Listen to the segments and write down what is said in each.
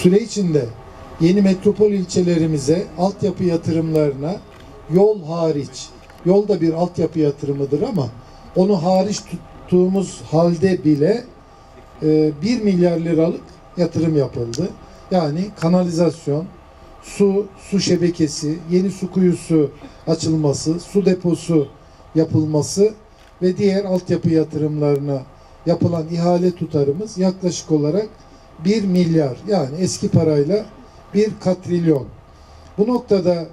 süre içinde yeni metropol ilçelerimize altyapı yatırımlarına yol hariç, yol da bir altyapı yatırımıdır ama onu hariç tuttuğumuz halde bile 1 milyar liralık yatırım yapıldı. Yani kanalizasyon, su şebekesi, yeni su kuyusu açılması, su deposu yapılması ve diğer altyapı yatırımlarına yapılan ihale tutarımız yaklaşık olarak 1 milyar, yani eski parayla 1 katrilyon. Bu noktada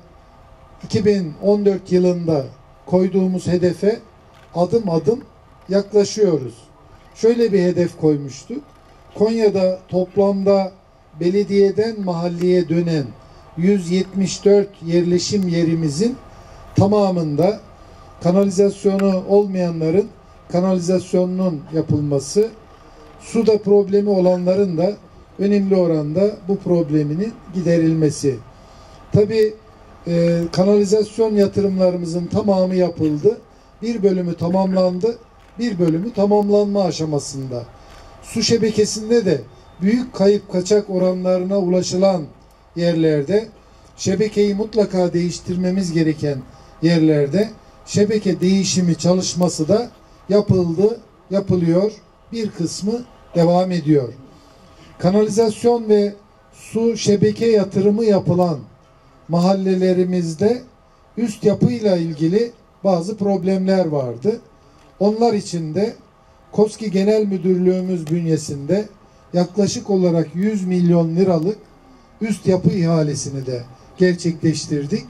2014 yılında koyduğumuz hedefe adım adım yaklaşıyoruz. Şöyle bir hedef koymuştuk. Konya'da toplamda belediyeden mahalleye dönen 174 yerleşim yerimizin tamamında kanalizasyonu olmayanların kanalizasyonunun yapılması, suda problemi olanların da önemli oranda bu probleminin giderilmesi. Tabii kanalizasyon yatırımlarımızın tamamı yapıldı. Bir bölümü tamamlandı, bir bölümü tamamlanma aşamasında. Su şebekesinde de büyük kayıp kaçak oranlarına ulaşılan yerlerde, şebekeyi mutlaka değiştirmemiz gereken yerlerde şebeke değişimi çalışması da yapıldı, yapılıyor. Bir kısmı devam ediyor. Kanalizasyon ve su şebeke yatırımı yapılan mahallelerimizde üst yapıyla ilgili bazı problemler vardı. Onlar için de KOSGİ Genel Müdürlüğümüz bünyesinde yaklaşık olarak 100 milyon liralık üst yapı ihalesini de gerçekleştirdik.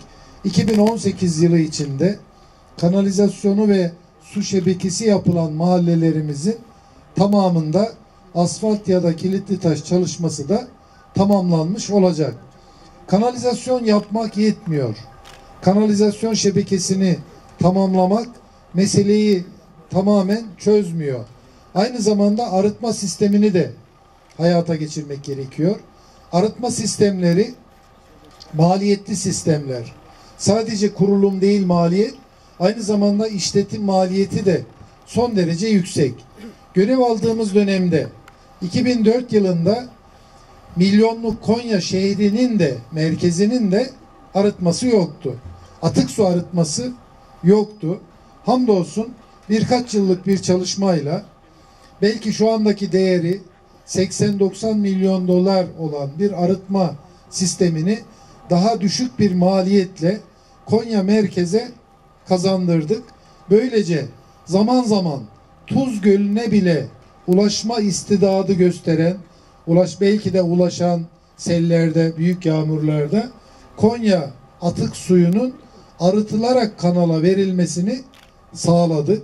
2018 yılı içinde kanalizasyonu ve su şebekesi yapılan mahallelerimizin tamamında asfalt ya da kilitli taş çalışması da tamamlanmış olacak. Kanalizasyon yapmak yetmiyor. Kanalizasyon şebekesini tamamlamak meseleyi tamamen çözmüyor. Aynı zamanda arıtma sistemini de hayata geçirmek gerekiyor. Arıtma sistemleri maliyetli sistemler. Sadece kurulum değil maliyet, aynı zamanda işletim maliyeti de son derece yüksek. Görev aldığımız dönemde 2004 yılında milyonluk Konya şehrinin de merkezinin de arıtması yoktu. Atık su arıtması yoktu. Hamdolsun birkaç yıllık bir çalışmayla belki şu andaki değeri 80-90 milyon dolar olan bir arıtma sistemini daha düşük bir maliyetle Konya merkeze kazandırdık. Böylece zaman zaman Tuz Gölü'ne bile ulaşma istidadı gösteren, belki de ulaşan sellerde, büyük yağmurlarda Konya atık suyunun arıtılarak kanala verilmesini sağladık.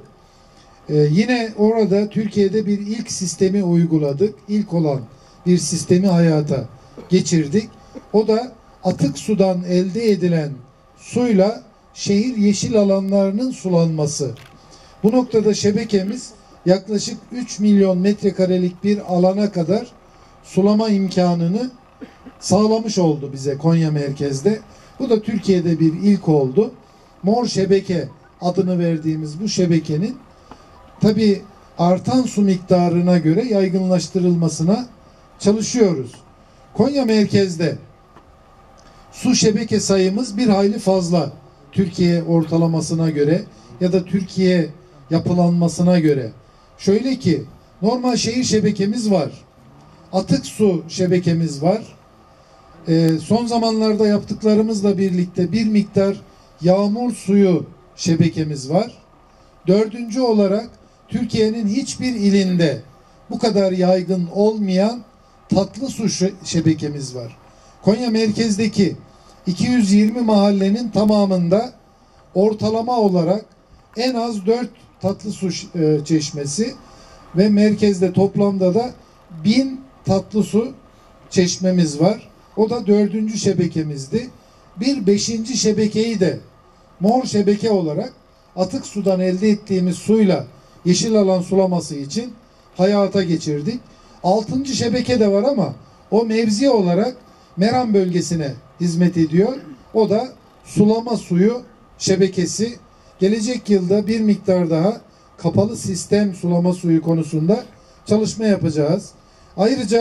Yine orada Türkiye'de bir ilk sistemi uyguladık. İlk olan bir sistemi hayata geçirdik. O da atık sudan elde edilen suyla şehir yeşil alanlarının sulanması. Bu noktada şebekemiz yaklaşık 3 milyon metrekarelik bir alana kadar sulama imkanını sağlamış oldu bize Konya merkezde. Bu da Türkiye'de bir ilk oldu. Mor şebeke adını verdiğimiz bu şebekenin tabii artan su miktarına göre yaygınlaştırılmasına çalışıyoruz. Konya merkezde su şebeke sayımız bir hayli fazla. Türkiye ortalamasına göre ya da Türkiye yapılanmasına göre. Şöyle ki normal şehir şebekemiz var. Atık su şebekemiz var. Son zamanlarda yaptıklarımızla birlikte bir miktar yağmur suyu şebekemiz var. Dördüncü olarak Türkiye'nin hiçbir ilinde bu kadar yaygın olmayan tatlı su şebekemiz var. Konya merkezdeki 220 mahallenin tamamında ortalama olarak en az 4 tatlı su çeşmesi ve merkezde toplamda da 1000 tatlı su çeşmemiz var. O da 4. şebekemizdi. Bir 5. şebekeyi de mor şebeke olarak atık sudan elde ettiğimiz suyla yeşil alan sulaması için hayata geçirdik. 6. şebeke de var ama o mevzi olarak Meram bölgesine hizmet ediyor. O da sulama suyu şebekesi. Gelecek yılda bir miktar daha kapalı sistem sulama suyu konusunda çalışma yapacağız. Ayrıca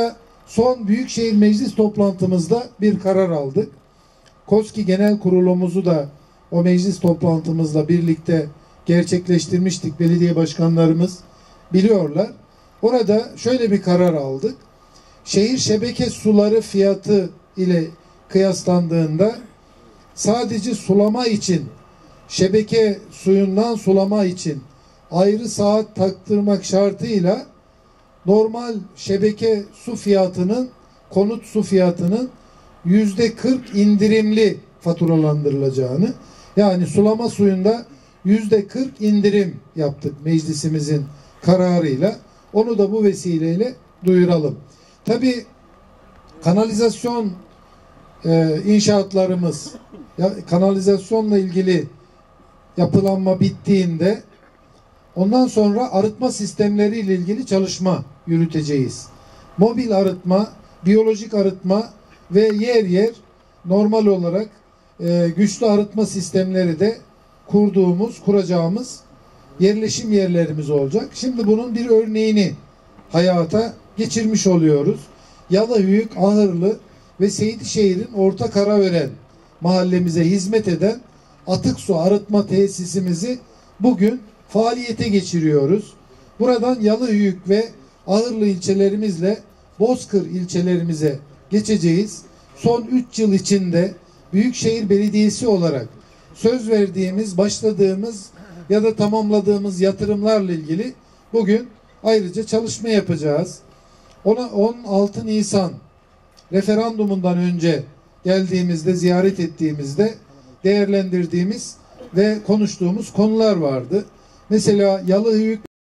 Son Büyükşehir Meclis toplantımızda bir karar aldık. KOSGİ Genel Kurulumuzu da o meclis toplantımızla birlikte gerçekleştirmiştik. Belediye başkanlarımız biliyorlar. Orada şöyle bir karar aldık. Şehir şebeke suları fiyatı ile kıyaslandığında sadece sulama için, şebeke suyundan sulama için ayrı saat taktırmak şartıyla normal şebeke su fiyatının, konut su fiyatının %40 indirimli faturalandırılacağını, yani sulama suyunda %40 indirim yaptık meclisimizin kararıyla. Onu da bu vesileyle duyuralım. Tabii kanalizasyon inşaatlarımız, kanalizasyonla ilgili yapılanma bittiğinde ondan sonra arıtma sistemleri ile ilgili çalışma yürüteceğiz. Mobil arıtma, biyolojik arıtma ve yer yer normal olarak güçlü arıtma sistemleri de kuracağımız yerleşim yerlerimiz olacak. Şimdi bunun bir örneğini hayata geçirmiş oluyoruz. Yalıhöyük, Ahırlı ve Seydişehir'in Orta Karaören mahallemize hizmet eden atık su arıtma tesisimizi bugün faaliyete geçiriyoruz. Buradan Yalıhöyük ve Ahırlı ilçelerimizle Bozkır ilçelerimize geçeceğiz. Son 3 yıl içinde Büyükşehir Belediyesi olarak söz verdiğimiz, başladığımız ya da tamamladığımız yatırımlarla ilgili bugün ayrıca çalışma yapacağız. 16 Nisan referandumundan önce geldiğimizde, ziyaret ettiğimizde değerlendirdiğimiz ve konuştuğumuz konular vardı. Mesela Yalıhöyük